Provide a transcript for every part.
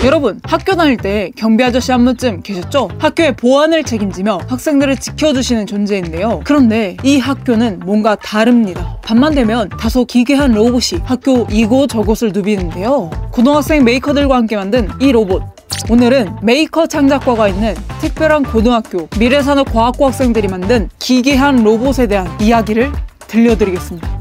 여러분, 학교 다닐 때 경비 아저씨 한 분쯤 계셨죠? 학교의 보안을 책임지며 학생들을 지켜주시는 존재인데요. 그런데 이 학교는 뭔가 다릅니다. 밤만 되면 다소 기괴한 로봇이 학교 이곳저곳을 누비는데요. 고등학생 메이커들과 함께 만든 이 로봇, 오늘은 메이커 창작과가 있는 특별한 고등학교 미래산업과학고 학생들이 만든 기괴한 로봇에 대한 이야기를 들려드리겠습니다.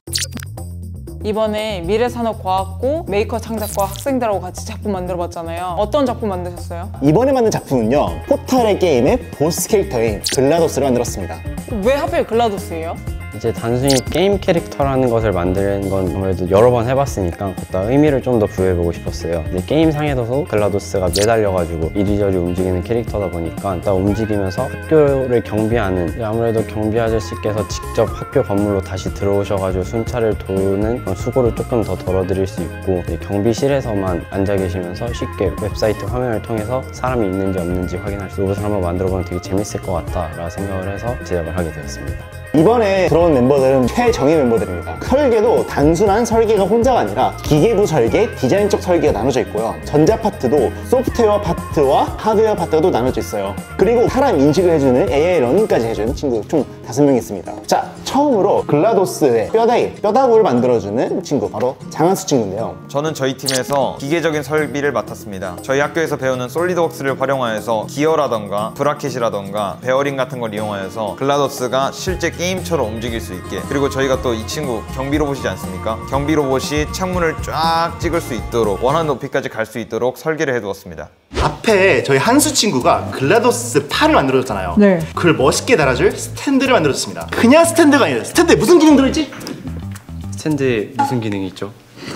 이번에 미래산업과학고 메이커 창작과 학생들하고 같이 작품 만들어봤잖아요. 어떤 작품 만드셨어요? 이번에 만든 작품은요, 포탈의 게임의 보스 캐릭터인 글라도스를 만들었습니다. 왜 하필 글라도스예요? 이제 단순히 게임 캐릭터라는 것을 만드는 건 아무래도 여러 번 해봤으니까 보다 의미를 좀 더 부여해보고 싶었어요. 근데 게임상에서도 글라도스가 매달려가지고 이리저리 움직이는 캐릭터다 보니까 딱 움직이면서 학교를 경비하는, 아무래도 경비 아저씨께서 직접 학교 건물로 다시 들어오셔가지고 순찰을 도우는 수고를 조금 더 덜어드릴 수 있고, 경비실에서만 앉아 계시면서 쉽게 웹사이트 화면을 통해서 사람이 있는지 없는지 확인할 수 있는 로봇을 한번 만들어보면 되게 재밌을 것 같다 라고 생각을 해서 제작을 하게 되었습니다. 이번에 들어온 멤버들은 최정예 멤버들입니다. 설계도 단순한 설계가 혼자가 아니라 기계부 설계, 디자인적 설계가 나눠져 있고요. 전자 파트도 소프트웨어 파트와 하드웨어 파트가 또 나눠져 있어요. 그리고 사람 인식을 해주는 AI 러닝까지 해주는 친구 총 5명 있습니다. 자, 처음으로 글라도스의 뼈다구를 만들어주는 친구, 바로 장한수 친구인데요. 저는 저희 팀에서 기계적인 설비를 맡았습니다. 저희 학교에서 배우는 솔리드웍스를 활용하여서 기어라던가 브라켓이라던가 베어링 같은 걸 이용하여서 글라도스가 실제 게임처럼 움직일 수 있게, 그리고 저희가 또 이 친구 경비 로봇이지 않습니까? 경비 로봇이 창문을 쫙 찍을 수 있도록 원하는 높이까지 갈 수 있도록 설계를 해두었습니다. 앞에 저희 한수 친구가 글라도스 팔을 만들어줬잖아요. 네. 그걸 멋있게 달아줄 스탠드를 만들어줬습니다. 그냥 스탠드가 아니라 스탠드에 무슨 기능 들어있지? 스탠드에 무슨 기능이 있죠?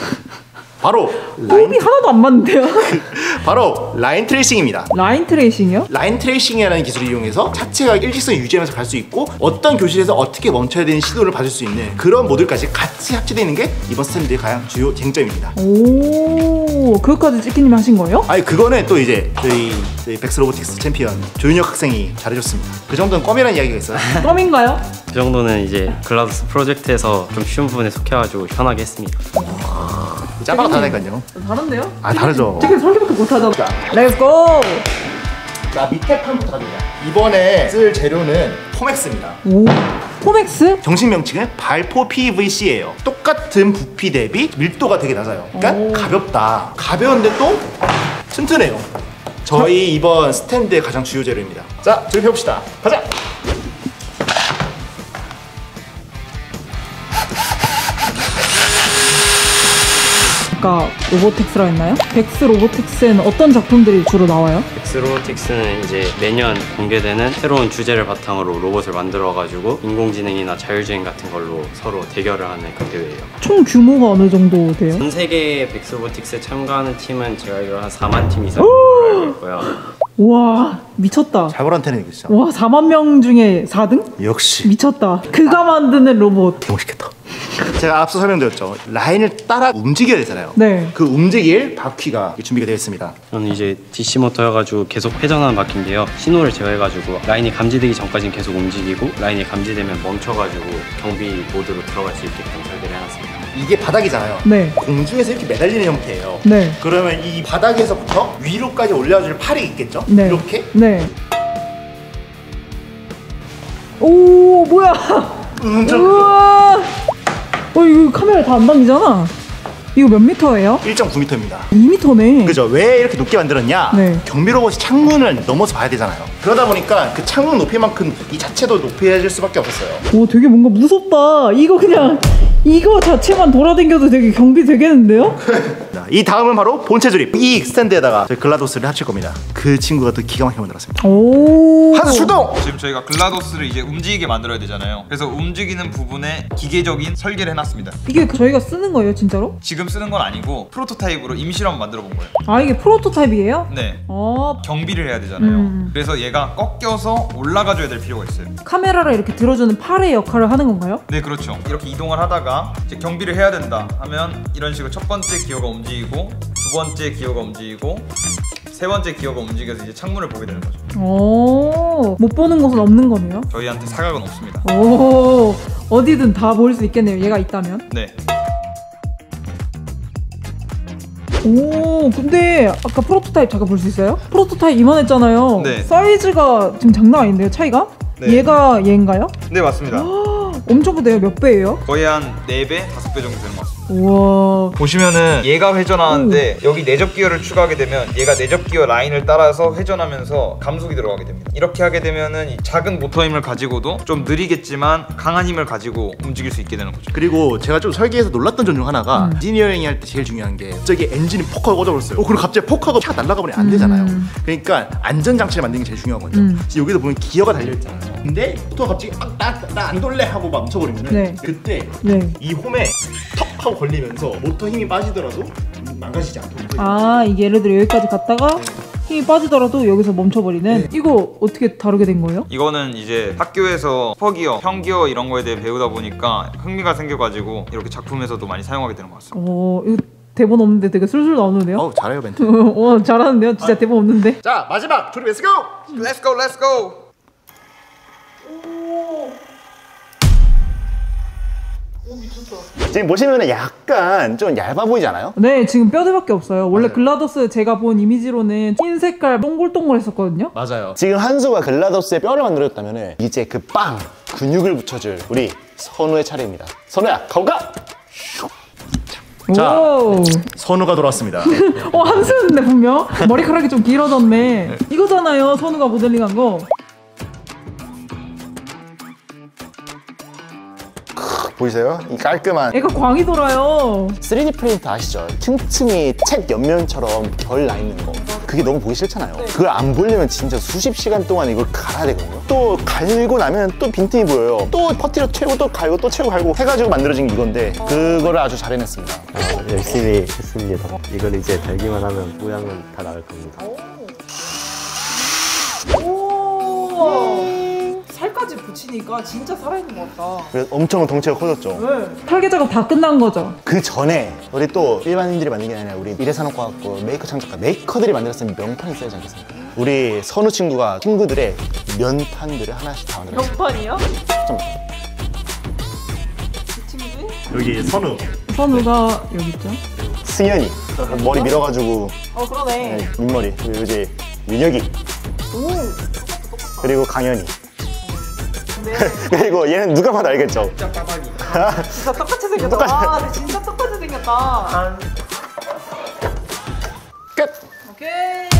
바로 호흡이 하나도 안 맞는데요? 바로 라인 트레이싱입니다. 라인 트레이싱이요? 라인 트레이싱이라는 기술을 이용해서 차체가 일직선 유지하면서 갈 수 있고, 어떤 교실에서 어떻게 멈춰야 되는 시도를 봐줄 수 있는 그런 모듈까지 같이 합체되어 있는 게 이번 스탠드의 가장 주요 쟁점입니다. 오, 그것까지 찌끼님이 하신 거예요? 아니, 그거는 또 이제 저희 백스로보틱스 챔피언 조윤혁 학생이 잘해줬습니다. 그 정도는 껌이라는 이야기가 있어요. 껌인가요? 그 정도는 이제 글라도스 프로젝트에서 좀 쉬운 부분에 속해가지고 편하게 했습니다. 짜파가 다르니까요. 다른데요? 아, 다르죠. 찌끼님 설계밖에 못하잖아. 렛츠고! 자, 밑에 판부터 갑니다. 이번에 쓸 재료는 포맥스입니다. 오, 포맥스? 정식 명칭은 발포 PVC예요. 똑같은 부피 대비 밀도가 되게 낮아요. 그러니까 가볍다. 가벼운데 또 튼튼해요. 저희 이번 스탠드의 가장 주요 재료입니다. 자, 조립해봅시다. 가자! 아까 로보틱스라 했나요? 벡스 로보틱스에는 어떤 작품들이 주로 나와요? 벡스로보틱스는 이제 매년 공개되는 새로운 주제를 바탕으로 로봇을 만들어가지고 인공지능이나 자율주행 같은 걸로 서로 대결을 하는 그 대회예요. 총 규모가 어느 정도 돼요? 전 세계 벡스로보틱스에 참가하는 팀은 제가 알기로 한 4만 팀 이상 알고 있고요. 우와, 미쳤다. 잘 보란 테는 진짜. 와, 4만 명 중에 4등? 역시 미쳤다. 그가 만드는 로봇. 개멋있겠다. 제가 앞서 설명드렸죠. 라인을 따라 움직여야 되잖아요. 네. 그 움직일 바퀴가 준비가 되어 있습니다. 저는 이제 DC 모터여가지고 계속 회전하는 바퀴인데요. 신호를 제어해가지고 라인이 감지되기 전까지는 계속 움직이고, 라인이 감지되면 멈춰가지고 경비 모드로 들어갈 수 있게끔 설계를 해놨습니다. 이게 바닥이잖아요. 네. 공중에서 이렇게 매달리는 형태예요. 네. 그러면 이 바닥에서부터 위로까지 올려줄 팔이 있겠죠? 네. 이렇게? 네. 오, 뭐야? 우와. 이거 카메라 다 안 당기잖아. 이거 몇 미터예요? 1.9m입니다. 2미터네. 그죠? 왜 이렇게 높게 만들었냐? 네. 경비 로봇이 창문을 넘어서 봐야 되잖아요. 그러다 보니까 그 창문 높이만큼 이 자체도 높여질 수밖에 없었어요. 오, 되게 뭔가 무섭다. 이거 그냥 이거 자체만 돌아다녀도 되게 경비 되겠는데요? 이 다음은 바로 본체 조립. 이 스탠드에다가 저희 글라도스를 합칠 겁니다. 그 친구가 또 기가 막히게 만들었습니다. 오. 한수 출동! 지금 저희가 글라도스를 이제 움직이게 만들어야 되잖아요. 그래서 움직이는 부분에 기계적인 설계를 해놨습니다. 이게 저희가 쓰는 거예요, 진짜로? 지금 쓰는 건 아니고 프로토타입으로 임시로 한번 만들어 본 거예요. 아, 이게 프로토타입이에요? 네. 아, 경비를 해야 되잖아요. 그래서 얘가 꺾여서 올라가줘야 될 필요가 있어요. 카메라를 이렇게 들어주는 팔의 역할을 하는 건가요? 네, 그렇죠. 이렇게 이동을 하다가 이제 경비를 해야 된다 하면 이런 식으로 첫 번째 기어가 움직이고, 두 번째 기어가 움직이고, 세 번째 기어가 움직여서 이제 창문을 보게 되는 거죠. 오, 못 보는 곳은 없는 거네요. 저희한테 사각은 없습니다. 오, 어디든 다 볼 수 있겠네요, 얘가 있다면. 네. 오, 근데 아까 프로토타입 잠깐 볼 수 있어요? 프로토타입 이만했잖아요. 네. 사이즈가 지금 장난 아닌데요, 차이가? 네. 얘가 얘인가요? 네, 맞습니다. 엄청 크대요. 몇 배예요? 거의 한 4배, 5배 정도 되는 것 같습니다. 우와. 보시면은 얘가 회전하는데 여기 내접 기어를 추가하게 되면 얘가 내접 기어 라인을 따라서 회전하면서 감속이 들어가게 됩니다. 이렇게 하게 되면은 이 작은 모터 힘을 가지고도 좀 느리겠지만 강한 힘을 가지고 움직일 수 있게 되는 거죠. 그리고 제가 좀 설계에서 놀랐던 점 중 하나가 인지니어링 할 때 제일 중요한 게 갑자기 엔진이 포커가 꽂아버렸어요. 그리고 갑자기 포커가 차 날아가 버리면 안 되잖아요. 그러니까 안전장치를 만드는 게 제일 중요하거든요. 그래서 여기서 보면 기어가 달려있잖아요. 근데 포커가 갑자기 나 안 돌래 하고 막 멈춰버리면은 네. 그때 네. 이 홈에 턱 하고 걸리면서 모터 힘이 빠지더라도 망가지지 않도록. 아, 이게 예를 들어 여기까지 갔다가 힘이 빠지더라도 여기서 멈춰버리는. 이거 어떻게 다루게 된 거예요? 이거는 이제 학교에서 슈퍼기어, 형기어 이런 거에 대해 배우다 보니까 흥미가 생겨가지고 이렇게 작품에서도 많이 사용하게 되는 것 같습니다. 이거 대본 없는데 되게 술술 나오는데요? 어우 잘해요 멘트. 잘하는데요? 진짜 대본 없는데? 자 마지막 조립 렛츠고! Let's go, let's go. 지금 보시면 약간 좀 얇아 보이지 않아요? 네, 지금 뼈대밖에 없어요. 원래 글라더스 제가 본 이미지로는 흰 색깔 동글동글 했었거든요? 맞아요. 지금 한수가 글라더스의 뼈를 만들었다면 이제 그 빵 근육을 붙여줄 우리 선우의 차례입니다. 선우야 가볼까? 자. 오. 선우가 돌아왔습니다. 한수였는데 분명? 머리카락이 좀 길어졌네. 이거잖아요, 선우가 모델링한 거. 보이세요? 이 깔끔한 애가 광이 돌아요. 3D 프린터 아시죠? 틈틈이 책 옆면처럼 결 나 있는 거. 그게 너무 보기 싫잖아요. 그걸 안 보려면 진짜 수십 시간 동안 이걸 갈아야 되거든요. 또 갈고 나면 또 빈틈이 보여요. 또 퍼티로 채우고 또 갈고 또 채우고 갈고 해가지고 만들어진 이건데 그거를 아주 잘 해냈습니다. 열심히 했습니다. 이걸 이제 달기만 하면 모양은 다 나올 겁니다. 살까지 붙이니까 진짜 살아있는 것 같다. 그래서 엄청 덩치가 커졌죠. 네. 설계 작업 다 끝난 거죠? 그 전에 우리 또 일반인들이 만든 게 아니라 우리 미래산업과학부 메이커 창작가 메이커들이 만들었으면 명판이 있어야지 않겠습니까? 우리 선우 친구가 친구들의 면판들을 하나씩 다 만들었어요. 명판이요? 좀 여기 선우. 선우가 여기 있죠? 승현이 머리 밀어가지고 그러네. 네, 윗머리 그리고 이제 윤혁이 그리고 강현이 그리고 얘는 누가 봐도 알겠죠? 진짜 똑같이 생겼다. 와, 진짜 똑같이 생겼다. 끝! 오케이.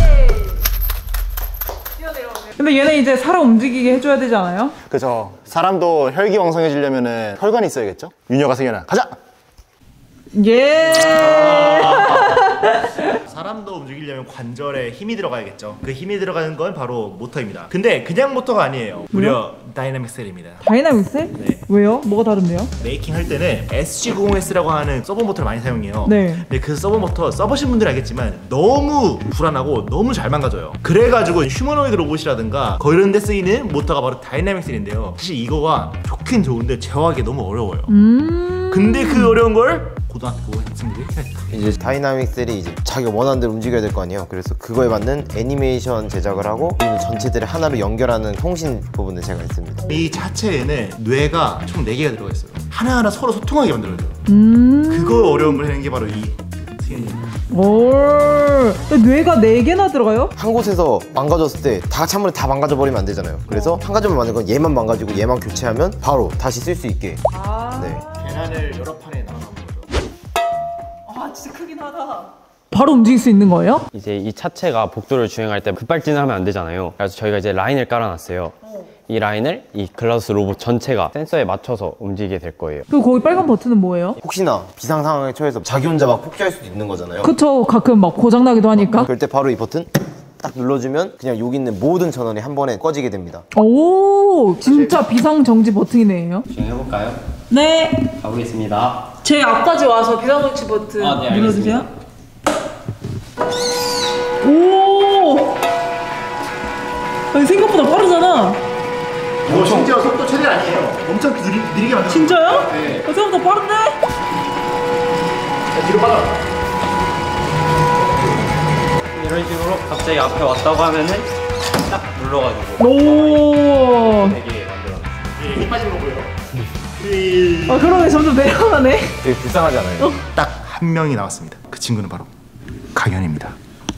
뛰어내려오세요. 근데 얘는 이제 살아 움직이게 해줘야 되지 않아요? 그죠. 사람도 혈기왕성해지려면 혈관이 있어야겠죠? 윤혁아 승현아 가자! 예. 사람도 움직이려면 관절에 힘이 들어가야겠죠. 그 힘이 들어가는 건 바로 모터입니다. 근데 그냥 모터가 아니에요. 무려 다이나믹 셀입니다. 다이나믹 셀? 네. 왜요? 뭐가 다른데요? 메이킹 할 때는 SG90S라고 하는 서버 모터를 많이 사용해요. 네. 근데 그 서버 모터 써보신 분들은 알겠지만 너무 불안하고 너무 잘 망가져요. 그래가지고 휴머노이드 로봇이라든가 그런 데 쓰이는 모터가 바로 다이나믹 셀인데요. 사실 이거가 좋긴 좋은데 제어하기 너무 어려워요. 근데 그 어려운 걸 고등학교 학생들이 해냈다. 이제 다이나믹 셀이 이제 자기가 원하는 대로 움직여야 될 거 아니에요. 그래서 그거에 맞는 애니메이션 제작을 하고 이 전체들을 하나로 연결하는 통신 부분을 제가 했습니다. 이 자체에는 뇌가 총 4개가 들어가 있어요. 하나하나 서로 소통하게 만들어줘요. 그거 어려운 걸 해낸 게 바로 이 승현입니다. 오. 뇌가 4개나 들어가요? 한 곳에서 망가졌을 때 다 같이 한 번에 다 망가져 버리면 안 되잖아요. 그래서 한 가지만 만든 건 얘만 망가지고 얘만 교체하면 바로 다시 쓸 수 있게. 네. 계란을 여러 판에 나눠 놓은 거죠. 아, 진짜 크긴 하다. 바로 움직일 수 있는 거예요? 이제 이 차체가 복도를 주행할 때 급발진을 하면 안 되잖아요. 그래서 저희가 이제 라인을 깔아놨어요. 이 라인을 이 글라우스 로봇 전체가 센서에 맞춰서 움직이게 될 거예요. 그리고 거기 빨간 버튼은 뭐예요? 혹시나 비상 상황에 처해서 자기 혼자 막 폭주할 수도 있는 거잖아요. 그쵸, 가끔 막 고장나기도 하니까. 그럴 때 바로 이 버튼 딱 눌러주면 그냥 여기 있는 모든 전원이 한 번에 꺼지게 됩니다. 오, 진짜 비상정지 버튼이네요. 주행해볼까요? 네. 가보겠습니다. 제 앞까지 와서 비상정지 버튼 네, 눌러주세요. 오! 아니, 생각보다 빠르잖아. 이거 심지어 속도 최대 아니에요. 엄청 느리게 만들어. 진짜요? 네. 생각보다 빠른데? 자, 뒤로 빠져. 이런 식으로 갑자기 앞에 왔다고 하면은 딱 눌러가지고 오. 되게 만들어놨어요. 힘 빠지는 거 보여요? 아, 그러네. 점점 내려가네. 되게 불쌍하잖아요. 딱 한 명이 나왔습니다. 그 친구는 바로 강현입니다.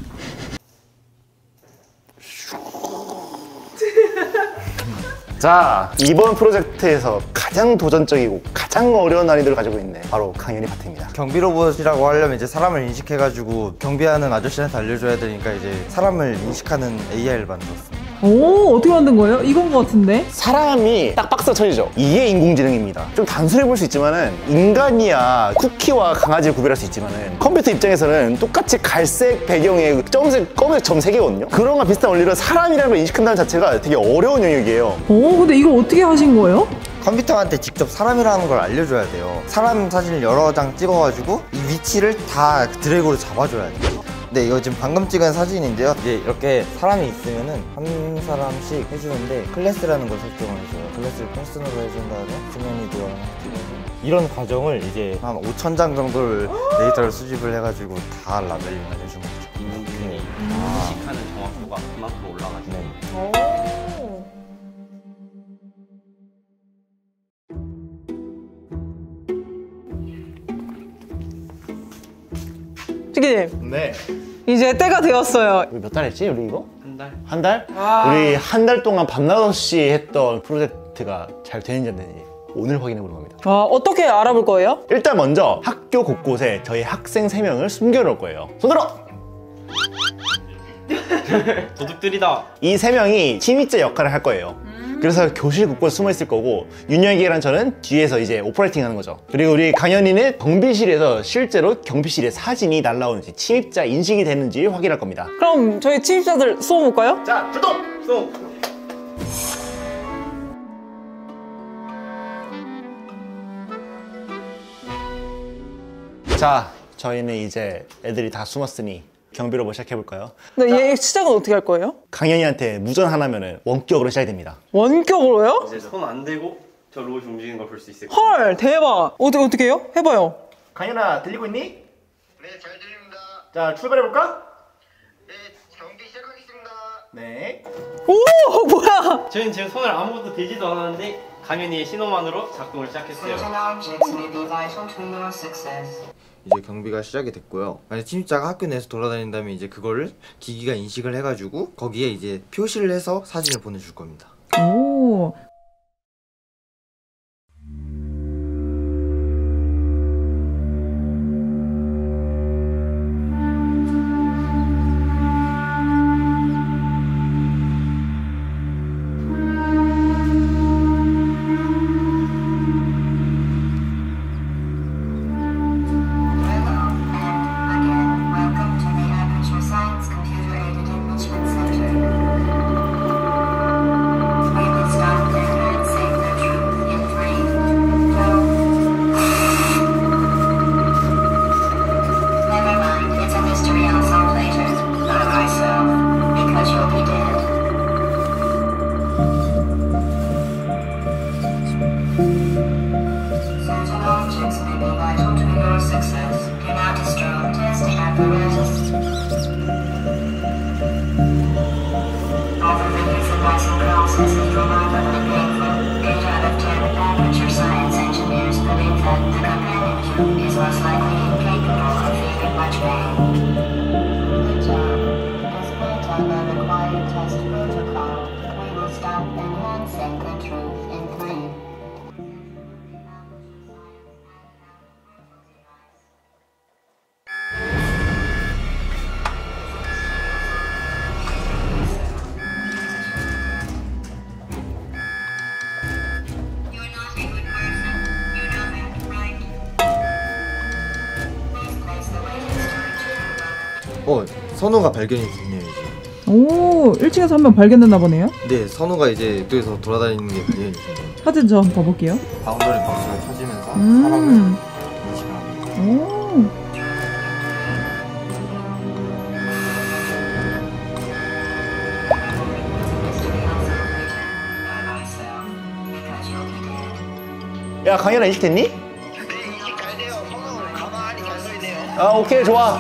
자, 이번 프로젝트에서 가장 도전적이고 가장 어려운 난이도를 가지고 있네. 바로 강현이 파트입니다. 경비 로봇이라고 하려면 이제 사람을 인식해가지고 경비하는 아저씨한테 알려줘야 되니까 이제 사람을 인식하는 AI를 만들었습니다. 오, 어떻게 만든 거예요? 이건 거 같은데? 사람이 딱 박스가 쳐지죠. 이게 인공지능입니다. 좀 단순해 보일 수 있지만은 인간이야 쿠키와 강아지를 구별할 수 있지만은 컴퓨터 입장에서는 똑같이 갈색 배경에 점색 검은색 점 3개거든요. 그런 거랑 비슷한 원리로 사람이라는 걸 인식한다는 자체가 되게 어려운 영역이에요. 오, 근데 이거 어떻게 하신 거예요? 컴퓨터한테 직접 사람이라는 걸 알려줘야 돼요. 사람 사진을 여러 장 찍어가지고 이 위치를 다 드래그로 잡아줘야 돼요. 네, 이거 지금 방금 찍은 사진인데요. 이제 이렇게 사람이 있으면은 한 사람씩 해주는데 클래스라는 걸 설정을 해줘요. 클래스를 퍼스널로 해준 다음에 휴머니드와 이런 과정을 이제 한 5,000장 정도를 데이터를 수집을 해가지고 다 라벨링을 해준 거죠. 인공지능이 인식하는 정확도가 그만큼 올라가죠. 네. 피디님, 네. 이제 때가 되었어요. 우리 몇 달 했지? 우리 이거? 한 달? 한 달? 우리 한 달 동안 밤낮 없이 했던 프로젝트가 잘 되는지 안 되는지 오늘 확인해 보는 겁니다. 어떻게 알아볼 거예요? 일단 먼저 학교 곳곳에 저희 학생 3명을 숨겨놓을 거예요. 손들어! 도둑들이다. 이 3명이 침입자 역할을 할 거예요. 그래서 교실 곳곳에 숨어 있을 거고 윤영이랑 저는 뒤에서 이제 오퍼레이팅 하는 거죠. 그리고 우리 강현이는 경비실에서 실제로 경비실에 사진이 날라오는지 침입자 인식이 되는지 확인할 겁니다. 그럼 저희 침입자들 쏘아볼까요? 자, 출동! 자, 저희는 이제 애들이 다 숨었으니 경비 로봇 시작해볼까요? 근데 얘 시작은 어떻게 할 거예요? 강현이한테 무전 하나면은 원격으로 시작이 됩니다. 원격으로요? 이제 손 안 대고 저 로봇 움직이는 걸 볼 수 있을 헐, 대박. 어떻게 해요? 해봐요. 강현아, 들리고 있니? 네, 잘 들립니다. 자, 출발해볼까? 네, 경기 시작하겠습니다. 네. 오, 뭐야? 저희는 지금 손을 아무것도 대지도 않았는데 강현이의 신호만으로 작동을 시작했어요. objects may be vital to your success. 이제 경비가 시작이 됐고요. 만약 침입자가 학교 내에서 돌아다닌다면 이제 그거를 기기가 인식을 해가지고 거기에 이제 표시를 해서 사진을 보내줄 겁니다. 오. Welcome to the Aperture Science Computer Aided Enrichment Center. We will stop there and say the truth in 3, 2. Never mind, it's a mystery I'll solve later. By myself, because you'll be dead. Certain objects may be vital to your success. Do not destroy testing apparatus. Although the use of muscle process is remarkably painful, 8 out of 10 Aperture Science engineers believe that the companion cube is most likely incapable of feeling much pain. Good job. As part of a required test protocol, we will stop enhancing the truth in 3. You're not a good person. You know that, right? Please place the waiting storage book. 선우가 발견이 됐네요 이제. 오, 1층에서 한 명 발견됐나 보네요. 네, 선우가 이제 학교에서 돌아다니는 게 발견이 됐네요. 사진 저 한번 봐볼게요. 바운더리 박스가 켜지면서 사람을 인식을 합니다. 오. 야, 강현아 인식됐니? 네, 이제 가야 돼요. 성우 가만히 앉아야 돼요. 아, 오케이, 좋아.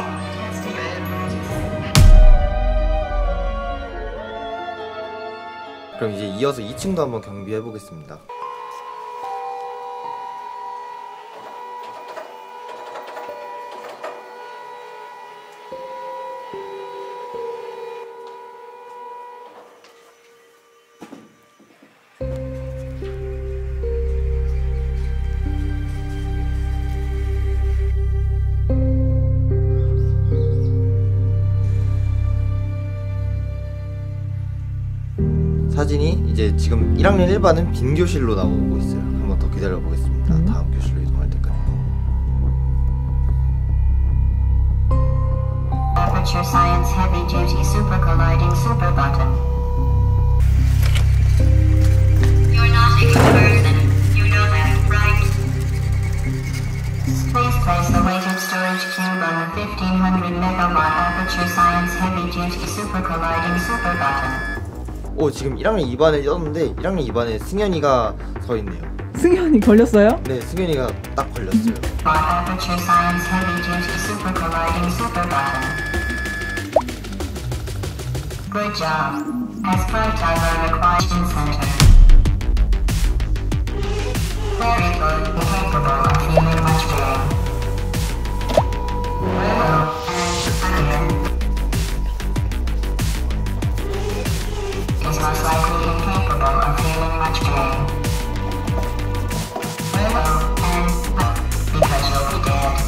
그럼 이제 이어서 2층도 한번 경비해 보겠습니다. 사진이 이제 지금 1학년 1반은 빈 교실로 나오고 있어요. 한번 더 기다려 보겠습니다. 다음 교실로 이동할 때까지. Aperture Science Heavy Duty Super Colliding Super Button. You're not a good person. You know that, right? Please place the weighted storage cube on the 1500 megawatt Aperture Science Heavy Duty Super Colliding Super Button. 지금 1학년 2반을 떴는데 1학년 2반에 승현이가 서 있네요. 승현이 걸렸어요? 네, 승현이가 딱 걸렸어요. Aperture Science Heavy Duty Super Colliding Super Button. Good job. As part of our question center. Very good. Capable of feeling much pain. Willow and Iron is most likely incapable of feeling much pain. Willow and because you'll be dead.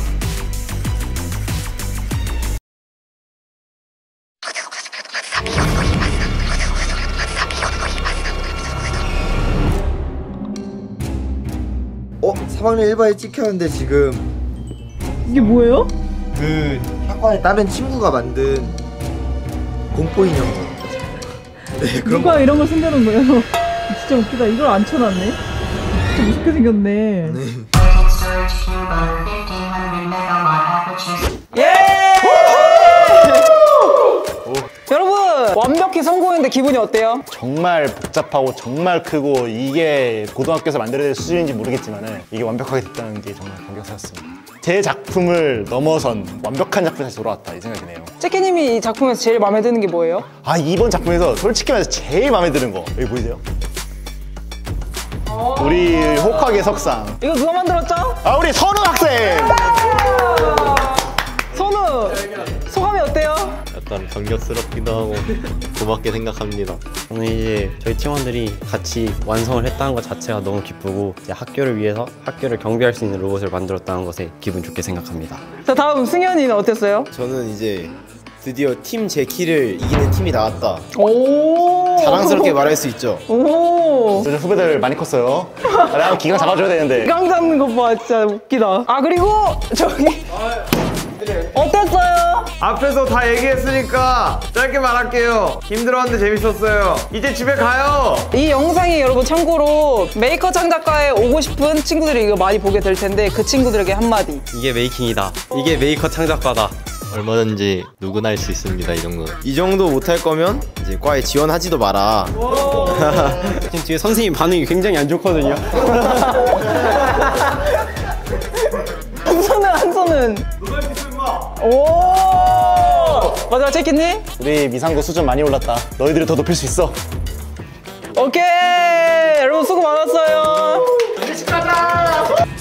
어? 3학년 1반에 찍혔는데 지금 이게 뭐예요? 그 학과의 다른 친구가 만든 공포 인형. 네, 그런 누가 거. 이런 걸 숨겨놓은 거예요? 진짜 웃기다. 이걸 안 쳐놨네. 진짜 무섭게 생겼네. Weighted storage cube on 1500 megawatt aperture. 여러분 완벽히 성공했는데 기분이 어때요? 정말 복잡하고 정말 크고 이게 고등학교에서 만들어야 될 수준인지 모르겠지만 이게 완벽하게 됐다는 게 정말 감격스럽습니다. 제 작품을 넘어선 완벽한 작품이 다시 돌아왔다 이 생각이 드네요. 째끼님이 이 작품에서 제일 마음에 드는 게 뭐예요? 이번 작품에서 솔직히 말해서 제일 마음에 드는 거 여기 보이세요? 우리 호카게 석상. 이거 누가 만들었죠? 우리 선우 학생! 선우! 소감이 어때요? 약간 감격스럽기도 하고 고맙게 생각합니다. 저는 이제 저희 팀원들이 같이 완성을 했다는 것 자체가 너무 기쁘고 이제 학교를 위해서 학교를 경비할 수 있는 로봇을 만들었다는 것에 기분 좋게 생각합니다. 자 다음 승현이는 어땠어요? 저는 이제 드디어 팀 제 키를 이기는 팀이 나왔다. 오 자랑스럽게 말할 수 있죠. 오 요즘 후배들 많이 컸어요. 나랑 기강 잡아줘야 되는데. 깡 잡는 거 봐 진짜 웃기다. 그리고 저기 어땠어요? 앞에서 다 얘기했으니까 짧게 말할게요. 힘들었는데 재밌었어요. 이제 집에 가요. 이 영상이 여러분 참고로 메이커 창작과에 오고 싶은 친구들이 이거 많이 보게 될 텐데 그 친구들에게 한마디. 이게 메이킹이다. 이게 메이커 창작과다. 얼마든지 누구나 할 수 있습니다. 이 정도는. 이 정도 못할 거면 이제 과에 지원하지도 마라. 지금 뒤에 선생님 반응이 굉장히 안 좋거든요. 한 손은 오 맞아 째끼님? 우리 미상고 수준 많이 올랐다. 너희들이 더 높일 수 있어. 오케이 여러분 수고 많았어요. 일찍 가자.